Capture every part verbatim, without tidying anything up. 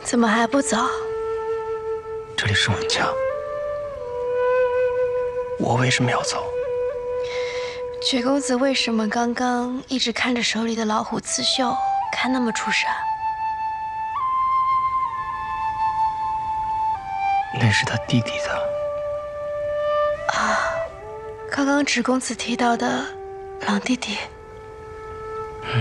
怎么还不走？ 这里是我们家，我为什么要走？ 觉公子为什么刚刚一直看着手里的老虎刺绣，看那么出神？ 那是他弟弟的。 啊，刚刚芷公子提到的狼弟弟。 嗯。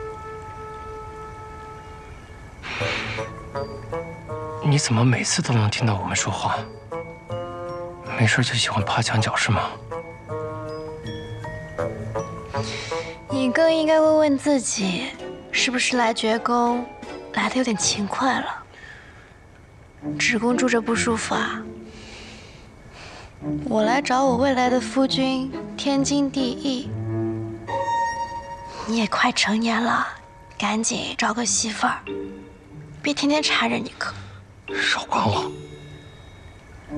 你怎么每次都能听到我们说话？没事就喜欢爬墙角是吗？ 你更应该问问自己，是不是来觉宫来的有点勤快了？芷公住着不舒服啊？我来找我未来的夫君，天经地义。你也快成年了，赶紧找个媳妇儿，别天天缠着你哥。 少管我。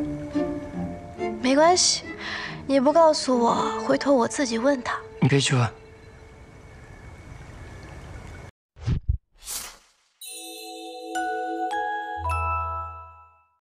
没关系，你不告诉我，回头我自己问他。 你别去问。